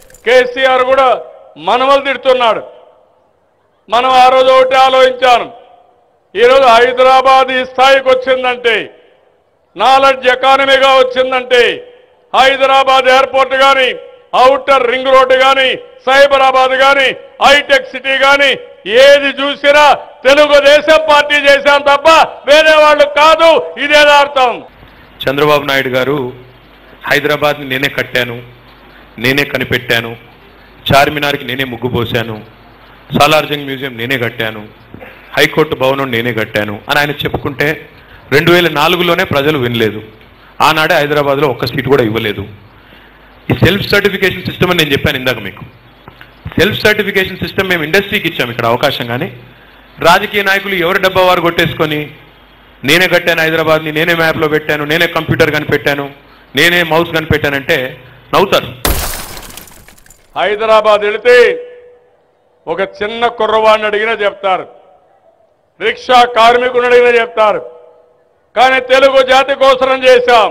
కేసీఆర్ కూడా మనవలు తిడుతున్నాడు. మనం ఆ రోజు ఒకటి ఆలోచించాను, ఈరోజు హైదరాబాద్ ఈ స్థాయికి వచ్చిందంటే, నాలెడ్జ్ ఎకానమీగా వచ్చిందంటే, హైదరాబాద్ ఎయిర్పోర్ట్ కానీ, ఔటర్ రింగ్ రోడ్డు కానీ, సైబరాబాద్ కానీ, హైటెక్ సిటీ కానీ ఏది చూసినా తెలుగుదేశం పార్టీ చేశాం తప్ప వేరే వాళ్ళు కాదు. ఇదే అర్థం. చంద్రబాబు నాయుడు గారు హైదరాబాద్ని నేనే కట్టాను, నేనే కనిపెట్టాను, చార్మినార్కి నేనే ముగ్గు పోశాను, సాలార్జంగ్ మ్యూజియం నేనే కట్టాను, హైకోర్టు భవనం నేనే కట్టాను అని ఆయన చెప్పుకుంటే 2004లోనే ప్రజలు వినలేదు. ఆనాడే హైదరాబాద్లో ఒక్క సీటు కూడా ఇవ్వలేదు. ఈ సెల్ఫ్ సర్టిఫికేషన్ సిస్టమ్ అని నేను చెప్పాను ఇందాక మీకు. సెల్ఫ్ సర్టిఫికేషన్ సిస్టమ్ మేము ఇండస్ట్రీకి ఇచ్చాం ఇక్కడ అవకాశం. కానీ రాజకీయ నాయకులు ఎవరి డబ్బా వారు కొట్టేసుకొని నేనే కట్టాను హైదరాబాద్ని, నేనే మ్యాప్లో పెట్టాను, నేనే కంప్యూటర్ కనిపెట్టాను, నేనే మౌస్ కనిపెట్టానంటే నవ్వుతారు. హైదరాబాద్ వెళితే ఒక చిన్న కుర్రవాడిని అడిగినా చెప్తారు, రిక్షా కార్మికుని అడిగినా చెప్తారు. కానీ తెలుగు జాతి కోసరం చేశాం.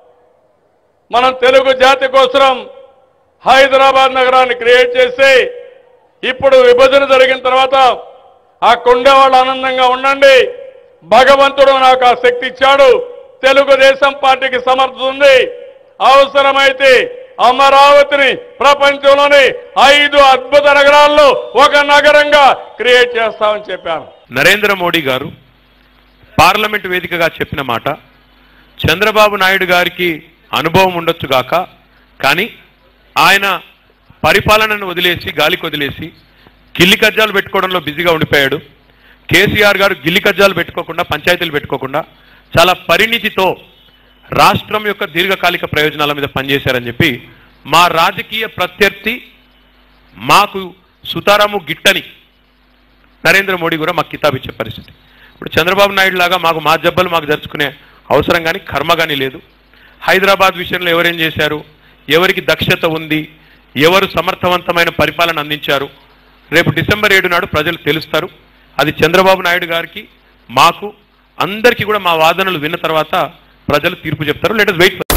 మనం తెలుగు జాతి కోసరం హైదరాబాద్ నగరాన్ని క్రియేట్ చేసి ఇప్పుడు విభజన జరిగిన తర్వాత ఆ కొండవాళ్ళు ఆనందంగా ఉండండి, భగవంతుడు నాకు ఆ శక్తి ఇచ్చాడు, తెలుగుదేశం పార్టీకి సమర్థత ఉంది, అవసరమైతే అమరావతిని ప్రపంచంలోని 5 అద్భుత నగరాల్లో ఒక నగరంగా క్రియేట్ చేస్తామని చెప్పాను. నరేంద్ర మోడీ గారు పార్లమెంట్ వేదికగా చెప్పిన మాట చంద్రబాబు నాయుడు గారికి అనుభవం ఉండొచ్చుగాక, కానీ ఆయన పరిపాలనను వదిలేసి గాలికి వదిలేసి గిల్లి కజ్జాలు పెట్టుకోవడంలో బిజీగా ఉండిపోయాడు. కేసీఆర్ గారు గిల్లి కజ్జాలు పెట్టుకోకుండా, పంచాయతీలు పెట్టుకోకుండా చాలా పరిణితితో రాష్ట్రం యొక్క దీర్ఘకాలిక ప్రయోజనాల మీద పనిచేశారని చెప్పి మా రాజకీయ ప్రత్యర్థి మాకు సుతారాము గిట్టని నరేంద్ర మోడీ కూడా మాకు కితాబు ఇచ్చే పరిస్థితి. ఇప్పుడు చంద్రబాబు నాయుడు లాగా మాకు మా జబ్బలు మాకు జరుచుకునే అవసరం కానీ కర్మ కానీ లేదు. హైదరాబాద్ విషయంలో ఎవరేం చేశారు, ఎవరికి దక్షత ఉంది, ఎవరు సమర్థవంతమైన పరిపాలన అందించారు, రేపు డిసెంబర్ 7 నాడు ప్రజలు తెలుస్తారు. అది చంద్రబాబు నాయుడు గారికి మాకు అందరికీ కూడా మా వాదనలు విన్న తర్వాత ప్రజలు తీర్పు చెప్తారు. Let us wait for.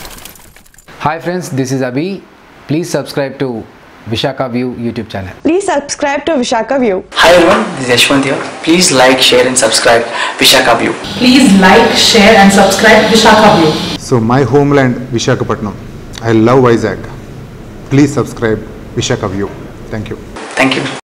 Hi friends, this is Abhi. Please subscribe to Vishaka View YouTube channel. Please subscribe to Vishaka View. Hi everyone, this is Yashwant here. Please like, share and subscribe Vishaka View. Please like, share and subscribe Vishaka View. So my homeland Visakhapatnam. I love Vizag. Please subscribe Vishaka View. Thank you. Thank you.